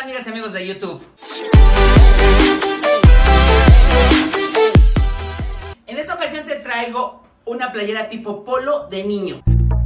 amigas y amigos de YouTube? En esta ocasión te traigo una playera tipo polo de niño.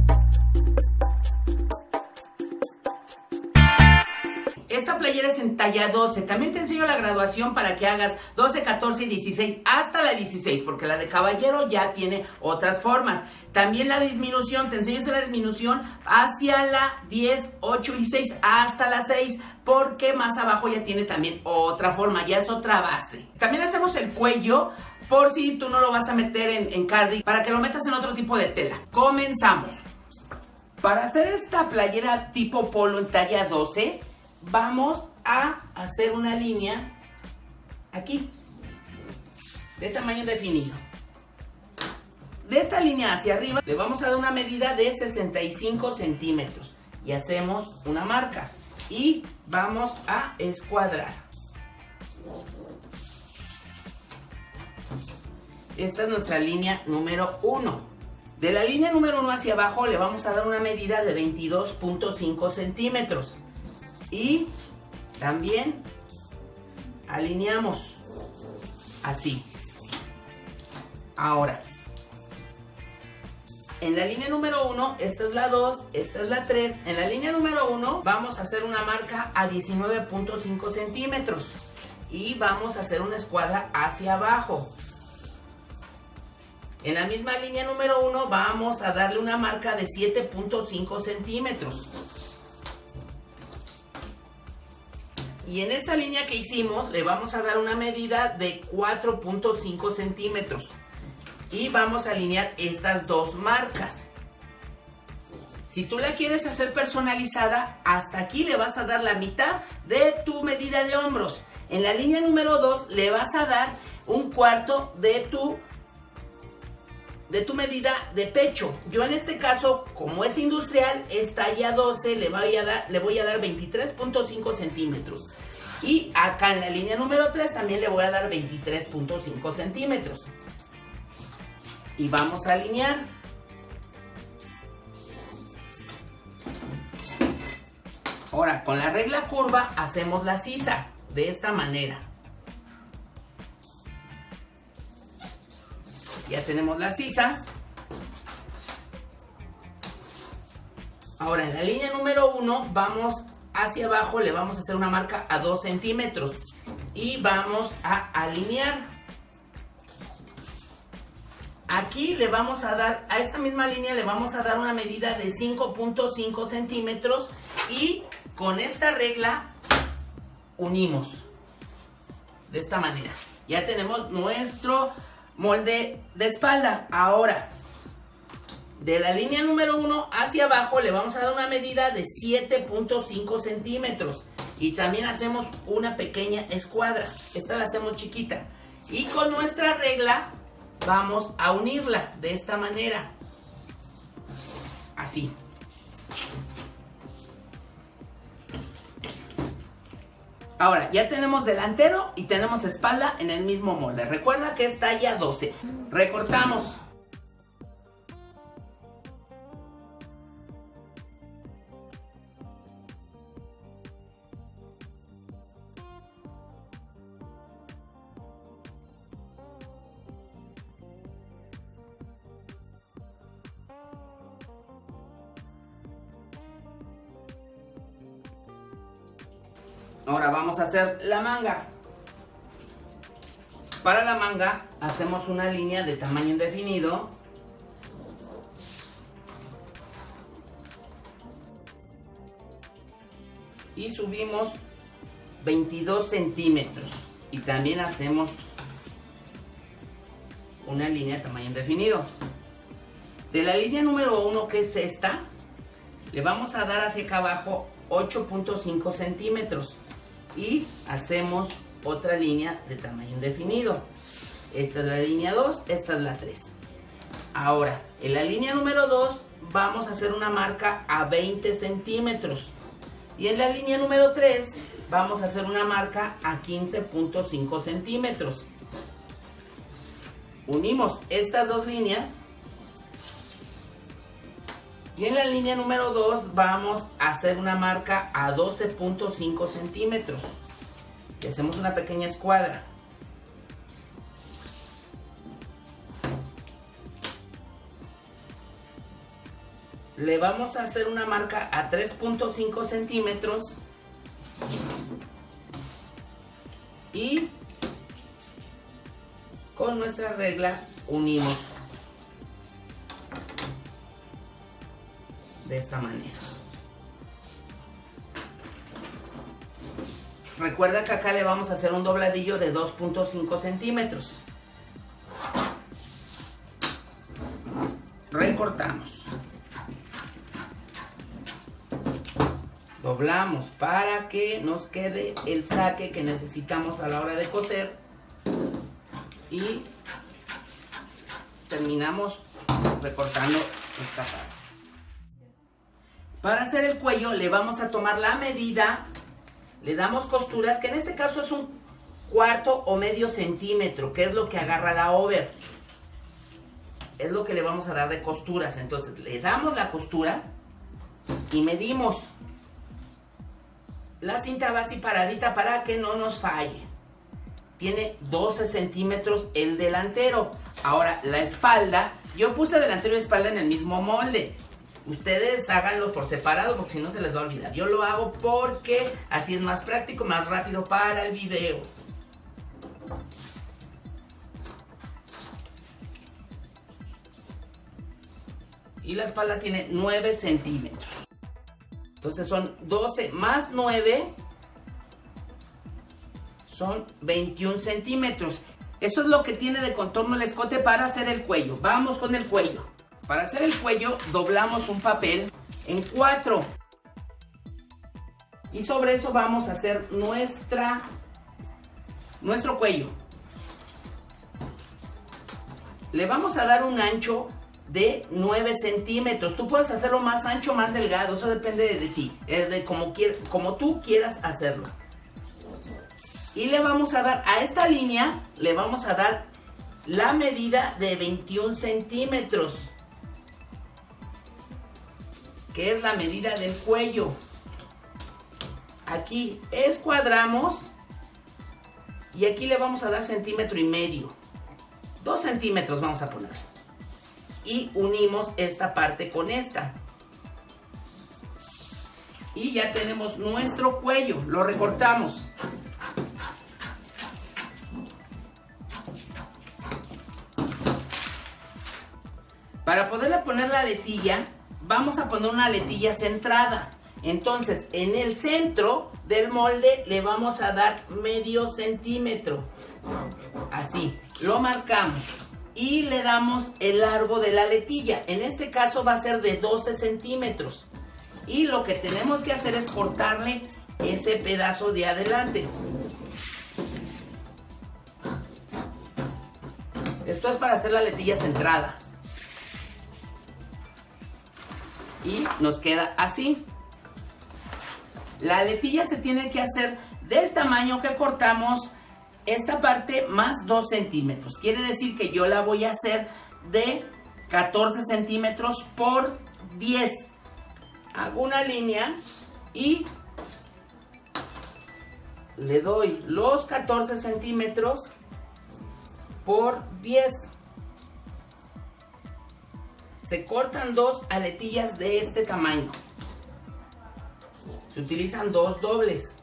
Esta playera es en talla 12. También te enseño la graduación para que hagas 12, 14 y 16 hasta la 16, porque la de caballero ya tiene otras formas. También la disminución, te enseño la disminución hacia la 10, 8 y 6 hasta la 6, porque más abajo ya tiene también otra forma, ya es otra base. También hacemos el cuello, por si tú no lo vas a meter en cardi, para que lo metas en otro tipo de tela. Comenzamos. Para hacer esta playera tipo polo en talla 12, vamos a hacer una línea aquí, de tamaño definido. De esta línea hacia arriba le vamos a dar una medida de 65 centímetros y hacemos una marca y vamos a escuadrar. Esta es nuestra línea número 1. De la línea número 1 hacia abajo le vamos a dar una medida de 22.5 centímetros y también alineamos así. Ahora, en la línea número 1, esta es la 2, esta es la 3. En la línea número 1 vamos a hacer una marca a 19.5 centímetros y vamos a hacer una escuadra hacia abajo. En la misma línea número 1 vamos a darle una marca de 7.5 centímetros. Y en esta línea que hicimos le vamos a dar una medida de 4.5 centímetros. Y vamos a alinear estas dos marcas. Si tú la quieres hacer personalizada, hasta aquí le vas a dar la mitad de tu medida de hombros. En la línea número 2 le vas a dar un cuarto de tu medida de pecho. Yo en este caso, como es industrial, es talla 12, le voy a dar 23.5 centímetros. Y acá en la línea número 3 también le voy a dar 23.5 centímetros. Y vamos a alinear. Ahora, con la regla curva hacemos la sisa de esta manera. Ya tenemos la sisa. Ahora en la línea número 1 vamos hacia abajo, le vamos a hacer una marca a 2 centímetros y vamos a alinear. Aquí le vamos a dar, a esta misma línea le vamos a dar una medida de 5.5 centímetros y con esta regla unimos de esta manera. Ya tenemos nuestro molde de espalda. Ahora, de la línea número 1 hacia abajo le vamos a dar una medida de 7.5 centímetros y también hacemos una pequeña escuadra. Esta la hacemos chiquita y con nuestra regla vamos a unirla de esta manera, así. Ahora, ya tenemos delantero y tenemos espalda en el mismo molde. Recuerda que es talla 12. Recortamos. Ahora vamos a hacer la manga. Para la manga hacemos una línea de tamaño indefinido. Y subimos 22 centímetros. Y también hacemos una línea de tamaño indefinido. De la línea número 1, que es esta, le vamos a dar hacia acá abajo 8.5 centímetros. Y hacemos otra línea de tamaño indefinido. Esta es la línea 2, esta es la 3. Ahora, en la línea número 2 vamos a hacer una marca a 20 centímetros. Y en la línea número 3 vamos a hacer una marca a 15.5 centímetros. Unimos estas dos líneas Y en la línea número 2 vamos a hacer una marca a 12.5 centímetros. Y hacemos una pequeña escuadra. Le vamos a hacer una marca a 3.5 centímetros. Y con nuestra regla unimos de esta manera. Recuerda que acá le vamos a hacer un dobladillo de 2.5 centímetros. Recortamos. Doblamos para que nos quede el saque que necesitamos a la hora de coser. Y terminamos recortando esta parte. Para hacer el cuello le vamos a tomar la medida, le damos costuras, que en este caso es un 1/4 o medio centímetro, que es lo que agarra la over. Es lo que le vamos a dar de costuras. Entonces le damos la costura y medimos. La cinta va así paradita para que no nos falle. Tiene 12 centímetros el delantero. Ahora la espalda, yo puse delantero y espalda en el mismo molde. Ustedes háganlo por separado porque si no se les va a olvidar. Yo lo hago porque así es más práctico, más rápido para el video. Y la espalda tiene 9 centímetros. Entonces son 12 más 9, son 21 centímetros. Eso es lo que tiene de contorno el escote para hacer el cuello. Vamos con el cuello. Para hacer el cuello doblamos un papel en 4. Y sobre eso vamos a hacer nuestro cuello. Le vamos a dar un ancho de 9 centímetros. Tú puedes hacerlo más ancho, más delgado. Eso depende de ti. Es de como tú quieras hacerlo. Y le vamos a dar a esta línea, le vamos a dar la medida de 21 centímetros. Que es la medida del cuello. Aquí escuadramos. Y aquí le vamos a dar 1,5 centímetros. 2 centímetros vamos a poner. Y unimos esta parte con esta. Y ya tenemos nuestro cuello. Lo recortamos. Para poderle poner la aletilla, vamos a poner una aletilla centrada. Entonces, en el centro del molde le vamos a dar medio centímetro. Así, lo marcamos. Y le damos el largo de la aletilla. En este caso va a ser de 12 centímetros. Y lo que tenemos que hacer es cortarle ese pedazo de adelante. Esto es para hacer la aletilla centrada. Y nos queda así. La aletilla se tiene que hacer del tamaño que cortamos esta parte más 2 centímetros. Quiere decir que yo la voy a hacer de 14 centímetros por 10. Hago una línea y le doy los 14 centímetros por 10. Se cortan 2 aletillas de este tamaño. Se utilizan 2 dobles.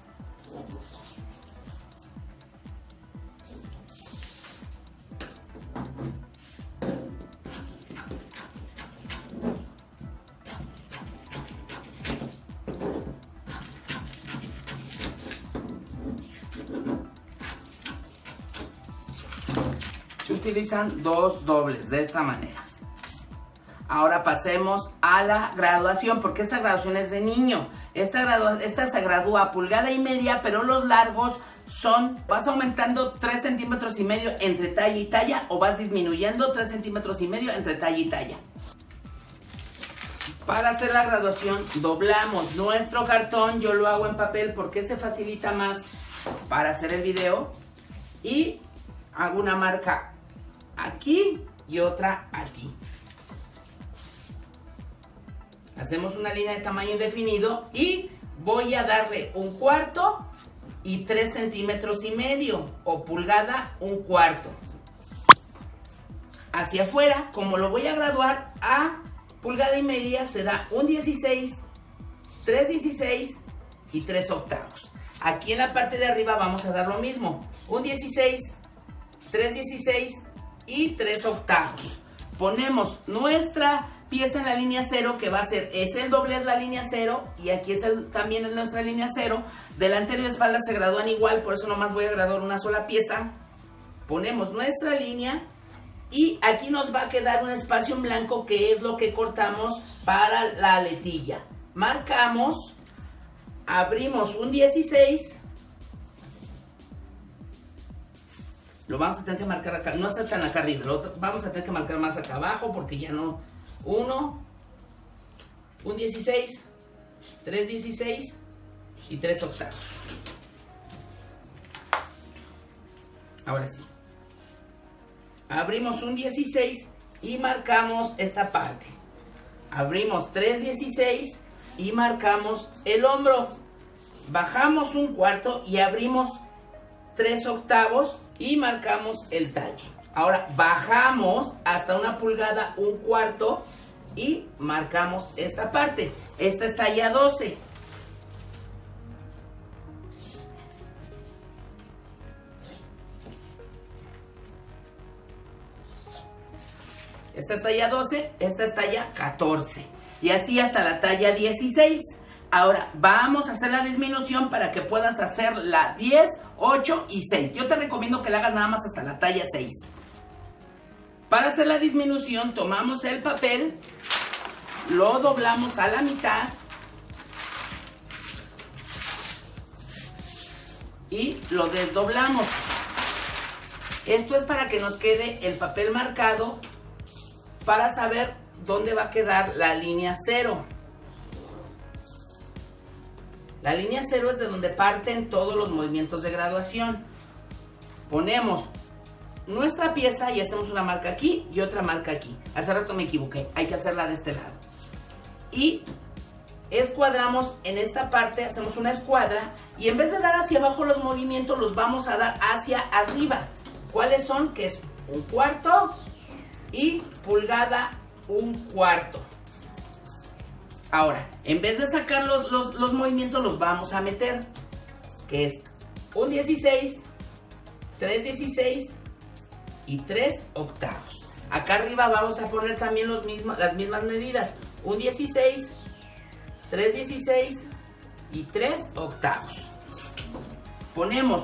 Se utilizan 2 dobles de esta manera. Ahora pasemos a la graduación, porque esta graduación es de niño. Esta se gradúa a 1,5 pulgadas, pero los largos vas aumentando 3,5 centímetros entre talla y talla, o vas disminuyendo 3,5 centímetros entre talla y talla. Para hacer la graduación doblamos nuestro cartón. Yo lo hago en papel porque se facilita más para hacer el video. Y hago una marca aquí y otra aquí. Hacemos una línea de tamaño indefinido y voy a darle 1/4 y 3 centímetros y medio o pulgada 1/4. Hacia afuera, como lo voy a graduar a pulgada y media, se da 1/16, 3/16 y 3/8. Aquí en la parte de arriba vamos a dar lo mismo, 1/16, 3/16 y 3/8. Ponemos nuestra pieza en la línea 0, que va a ser, el doblez la línea 0 y aquí también es nuestra línea 0. Delantero y espalda se gradúan igual, por eso nomás voy a graduar una sola pieza. Ponemos nuestra línea y aquí nos va a quedar un espacio en blanco que es lo que cortamos para la aletilla. Marcamos, abrimos 1/16. Lo vamos a tener que marcar acá, no está tan acá arriba, lo vamos a tener que marcar más acá abajo porque ya no. 1/16, 3/16 y 3/8. Ahora sí. Abrimos 1/16 y marcamos esta parte. Abrimos 3/16 y marcamos el hombro. Bajamos 1/4 y abrimos 3/8 y marcamos el talle. Ahora bajamos hasta una pulgada 1/4 y marcamos esta parte. Esta es talla 12. Esta es talla 12, esta es talla 14. Y así hasta la talla 16. Ahora vamos a hacer la disminución para que puedas hacer la 10, 8 y 6. Yo te recomiendo que la hagas nada más hasta la talla 6. Para hacer la disminución tomamos el papel, lo doblamos a la mitad y lo desdoblamos. Esto es para que nos quede el papel marcado para saber dónde va a quedar la línea 0. La línea 0 es de donde parten todos los movimientos de graduación. Ponemos nuestra pieza y hacemos una marca aquí y otra marca aquí. Hace rato me equivoqué, hay que hacerla de este lado. Y escuadramos en esta parte, hacemos una escuadra y en vez de dar hacia abajo los movimientos, los vamos a dar hacia arriba. ¿Cuáles son? Que es 1/4 y pulgada 1/4. Ahora, en vez de sacar los movimientos, los vamos a meter, que es 1/16, 3/16 y 3/8. Acá arriba vamos a poner también las mismas medidas, 1/16, 3/16 y 3/8. Ponemos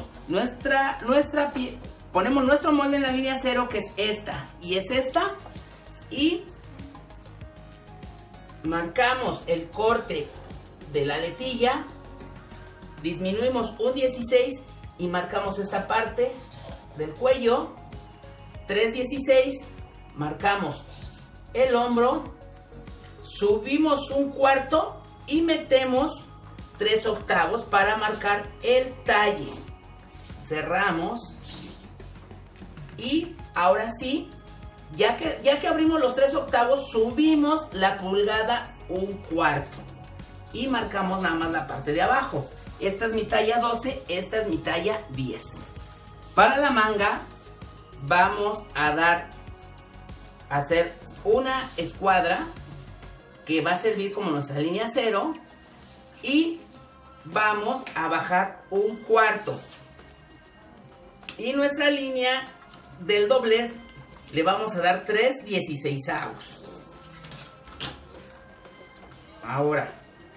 ponemos nuestro molde en la línea 0, que es esta y es esta, y marcamos el corte de la aletilla, disminuimos 1/16 y marcamos esta parte del cuello, 3/16, marcamos el hombro, subimos 1/4 y metemos 3/8 para marcar el talle. Cerramos y ahora sí, ya que abrimos los 3/8, subimos la pulgada 1/4 y marcamos nada más la parte de abajo. Esta es mi talla 12, esta es mi talla 10. Para la manga vamos a hacer una escuadra que va a servir como nuestra línea 0 y vamos a bajar 1/4. Y nuestra línea del doblez le vamos a dar 3/16avos. Ahora,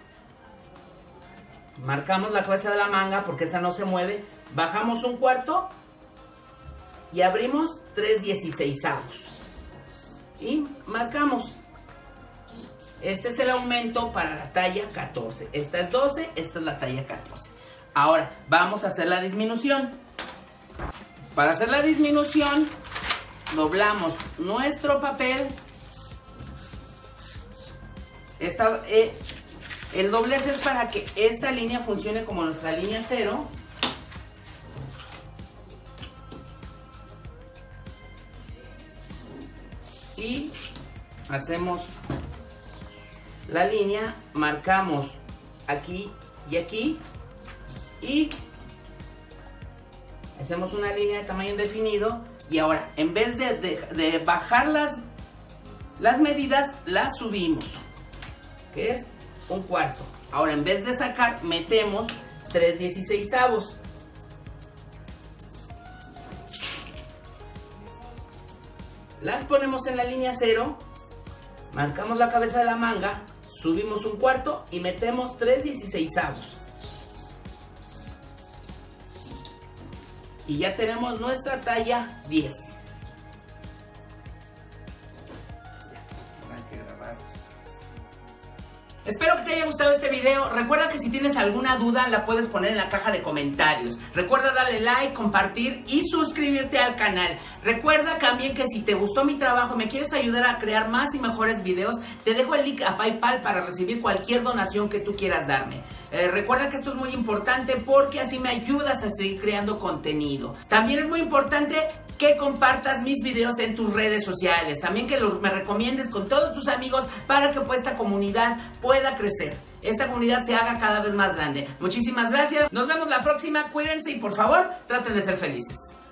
marcamos la cabeza de la manga porque esa no se mueve. Bajamos 1/4 y abrimos 3/16avos. Y marcamos. Este es el aumento para la talla 14. Esta es 12, esta es la talla 14. Ahora, vamos a hacer la disminución. Para hacer la disminución, doblamos nuestro papel. El doblez es para que esta línea funcione como nuestra línea 0. Y hacemos la línea, marcamos aquí y aquí y hacemos una línea de tamaño indefinido. Y ahora, en vez de bajar las medidas, las subimos, que es 1/4. Ahora, en vez de sacar, metemos 3/16. Las ponemos en la línea 0, marcamos la cabeza de la manga, subimos 1/4 y metemos 3/16. Y ya tenemos nuestra talla 10. Espero que te haya gustado este video. Recuerda que si tienes alguna duda la puedes poner en la caja de comentarios. Recuerda darle like, compartir y suscribirte al canal. Recuerda también que si te gustó mi trabajo y me quieres ayudar a crear más y mejores videos, te dejo el link a PayPal para recibir cualquier donación que tú quieras darme. Recuerda que esto es muy importante porque así me ayudas a seguir creando contenido. También es muy importante que compartas mis videos en tus redes sociales. También que me recomiendes con todos tus amigos para que esta comunidad pueda crecer. Esta comunidad se haga cada vez más grande. Muchísimas gracias. Nos vemos la próxima. Cuídense y por favor, traten de ser felices.